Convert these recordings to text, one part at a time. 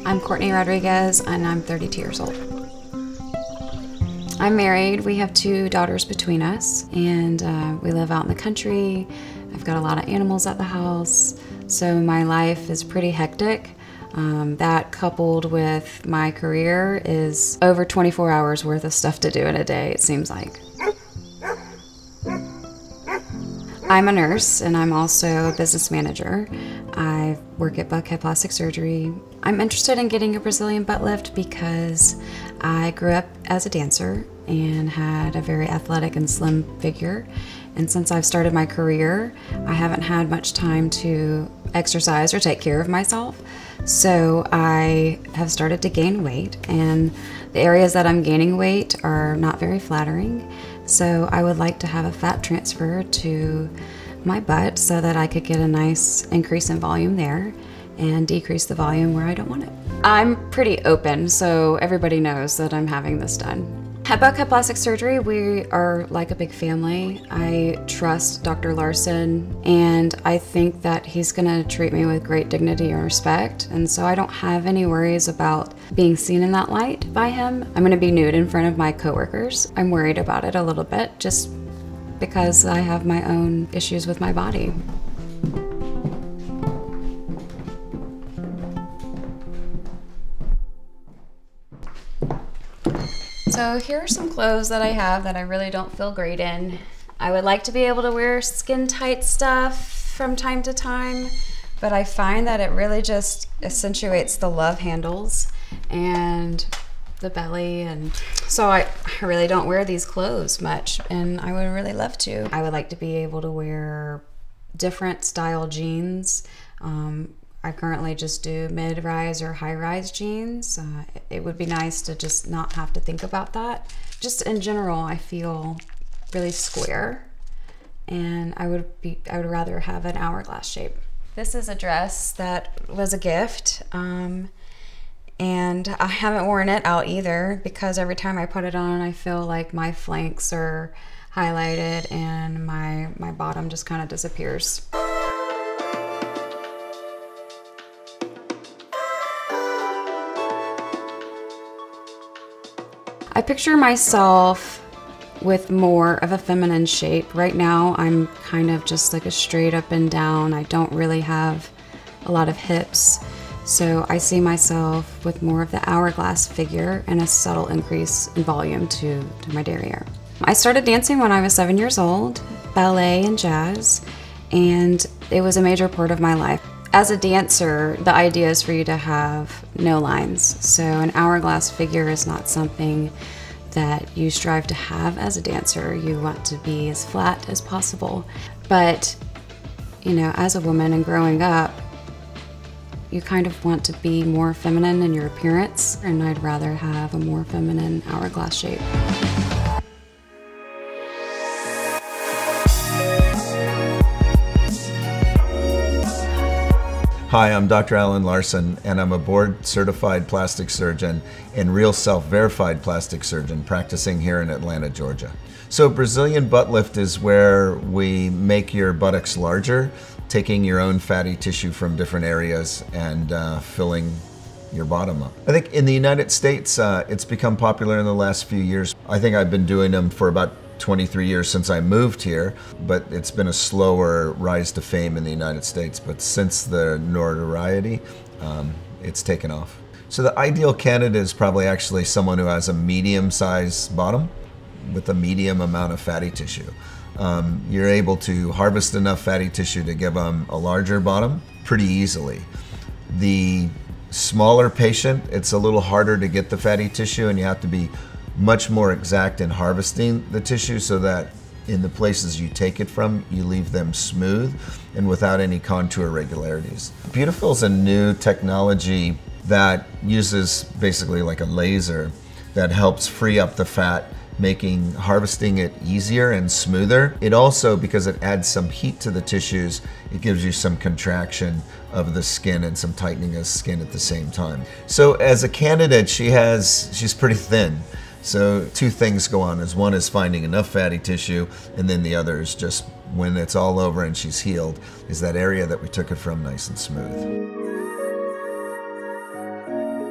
I'm Courtney Rodriguez, and I'm 32 years old. I'm married. We have 2 daughters between us, and we live out in the country. I've got a lot of animals at the house, so my life is pretty hectic. That coupled with my career is over 24 hours worth of stuff to do in a day, it seems like. I'm a nurse, and I'm also a business manager. I work at Buckhead Plastic Surgery. I'm interested in getting a Brazilian butt lift because I grew up as a dancer and had a very athletic and slim figure. And since I've started my career, I haven't had much time to exercise or take care of myself. So I have started to gain weight, and the areas that I'm gaining weight are not very flattering. So I would like to have a fat transfer to my butt so that I could get a nice increase in volume there and decrease the volume where I don't want it. I'm pretty open, so everybody knows that I'm having this done. At Buckhead Plastic Surgery, we are like a big family. I trust Dr. Larsen, and I think that he's gonna treat me with great dignity and respect, and so I don't have any worries about being seen in that light by him. I'm gonna be nude in front of my coworkers. I'm worried about it a little bit, just because I have my own issues with my body. So here are some clothes that I have that I really don't feel great in. I would like to be able to wear skin tight stuff from time to time, but I find that it really just accentuates the love handles and the belly, and so I really don't wear these clothes much, and I would really love to. I would like to be able to wear different style jeans. I currently just do mid-rise or high-rise jeans. It would be nice to just not have to think about that. Just in general, I feel really square, and I would rather have an hourglass shape. This is a dress that was a gift, and I haven't worn it out either because every time I put it on, I feel like my flanks are highlighted and my bottom just kind of disappears. I picture myself with more of a feminine shape. Right now, I'm kind of just like a straight up and down. I don't really have a lot of hips. So I see myself with more of the hourglass figure and a subtle increase in volume to my derriere. I started dancing when I was 7 years old, ballet and jazz, and it was a major part of my life. As a dancer, the idea is for you to have no lines. So an hourglass figure is not something that you strive to have as a dancer. You want to be as flat as possible. But, you know, as a woman and growing up, you kind of want to be more feminine in your appearance, and I'd rather have a more feminine hourglass shape. Hi, I'm Dr. Alan Larsen, and I'm a board-certified plastic surgeon and RealSelf Verified plastic surgeon practicing here in Atlanta, Georgia. So Brazilian butt lift is where we make your buttocks larger, taking your own fatty tissue from different areas and filling your bottom up. I think in the United States, it's become popular in the last few years. I think I've been doing them for about 23 years since I moved here, but it's been a slower rise to fame in the United States. But since the notoriety, it's taken off. So the ideal candidate is probably actually someone who has a medium-sized bottom with a medium amount of fatty tissue. You're able to harvest enough fatty tissue to give them a larger bottom pretty easily. The smaller patient, it's a little harder to get the fatty tissue, and you have to be much more exact in harvesting the tissue so that in the places you take it from, you leave them smooth and without any contour irregularities. Beautiful is a new technology that uses basically like a laser that helps free up the fat, making harvesting it easier and smoother. It also, because it adds some heat to the tissues, it gives you some contraction of the skin and some tightening of skin at the same time. So as a candidate, she's pretty thin. So 2 things go on. One is finding enough fatty tissue, and then the other is just when it's all over and she's healed, is that area that we took it from nice and smooth.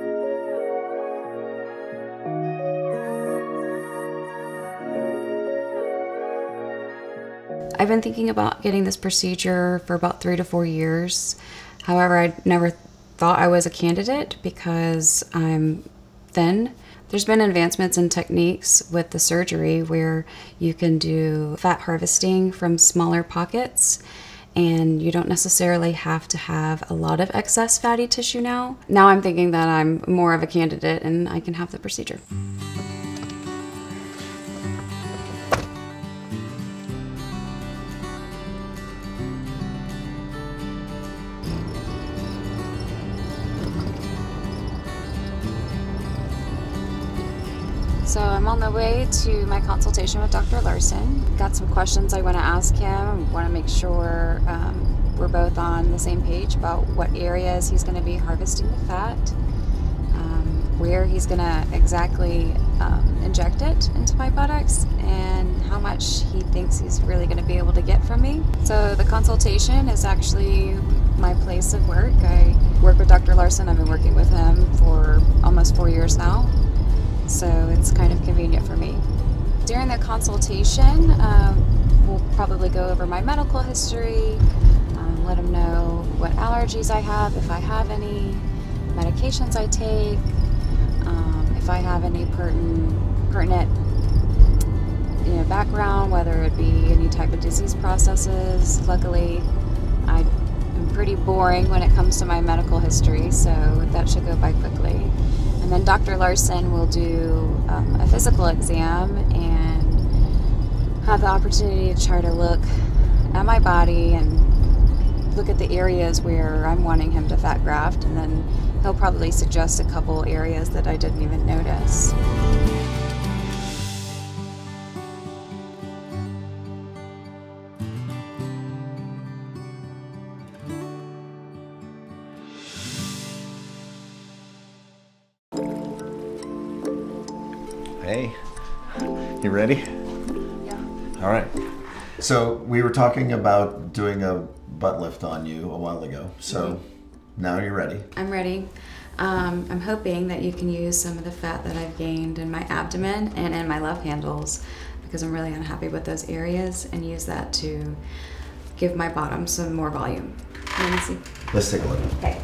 I've been thinking about getting this procedure for about 3 to 4 years. However, I never thought I was a candidate because I'm thin. There's been advancements in techniques with the surgery where you can do fat harvesting from smaller pockets, and you don't necessarily have to have a lot of excess fatty tissue now. Now I'm thinking that I'm more of a candidate and I can have the procedure. So I'm on the way to my consultation with Dr. Larsen. Got some questions I want to ask him. I want to make sure we're both on the same page about what areas he's going to be harvesting the fat, where he's going to exactly inject it into my buttocks, and how much he thinks he's really going to be able to get from me. So the consultation is actually my place of work. I work with Dr. Larsen. I've been working with him for almost 4 years now. So it's kind of convenient for me. During the consultation, we'll probably go over my medical history, let him know what allergies I have, if I have any, medications I take, if I have any pertinent background, whether it be any type of disease processes. Luckily, I'm pretty boring when it comes to my medical history, so that should go by quickly. And then Dr. Larsen will do a physical exam and have the opportunity to try to look at my body and look at the areas where I'm wanting him to fat graft, and then he'll probably suggest a couple areas that I didn't even notice. Hey, you ready? Yeah. All right. So we were talking about doing a butt lift on you a while ago. So now you're ready. I'm ready. I'm hoping that you can use some of the fat that I've gained in my abdomen and in my love handles, because I'm really unhappy with those areas, and use that to give my bottom some more volume. Let me see. Let's take a look. Okay.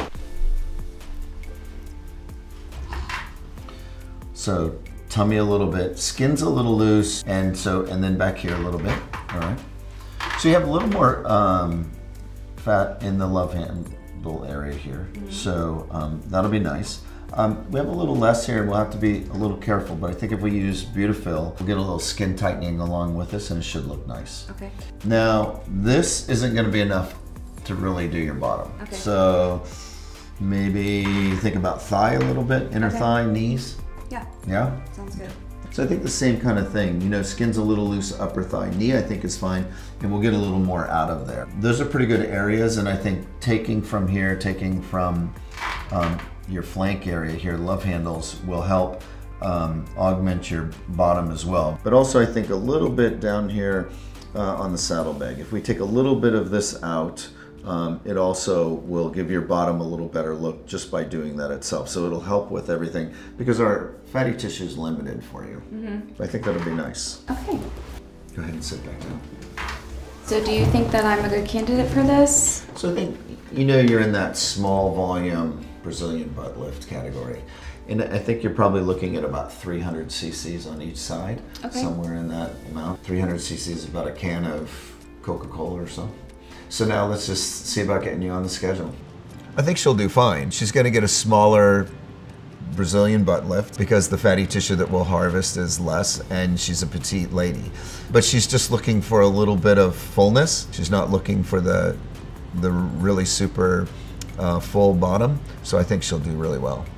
So tummy a little bit, skin's a little loose, and then back here a little bit. All right. So you have a little more fat in the love handle area here. Mm-hmm. So that'll be nice. We have a little less here, and we'll have to be a little careful, but I think if we use Beautifil, we'll get a little skin tightening along with this, and it should look nice. Okay. Now, this isn't gonna be enough to really do your bottom. Okay. So maybe think about thigh a little bit, inner thigh, knees. Yeah. Yeah? Sounds good. So I think the same kind of thing. Skin's a little loose, upper thigh, knee I think is fine, and we'll get a little more out of there. Those are pretty good areas, and I think taking from here, taking from your flank area here, love handles, will help augment your bottom as well. But also I think a little bit down here on the saddlebag. If we take a little bit of this out, it also will give your bottom a little better look just by doing that itself. So it'll help with everything, because our fatty tissue is limited for you. Mm-hmm. I think that'll be nice. Okay. Go ahead and sit back down. So do you think that I'm a good candidate for this? So I think, you're in that small volume Brazilian butt lift category. And I think you're probably looking at about 300 cc's on each side. Okay. Somewhere in that amount. 300 cc's is about a can of Coca-Cola or so. So now let's just see about getting you on the schedule. I think she'll do fine. She's going to get a smaller Brazilian butt lift because the fatty tissue that we'll harvest is less, and she's a petite lady. But she's just looking for a little bit of fullness. She's not looking for the really super full bottom. So I think she'll do really well.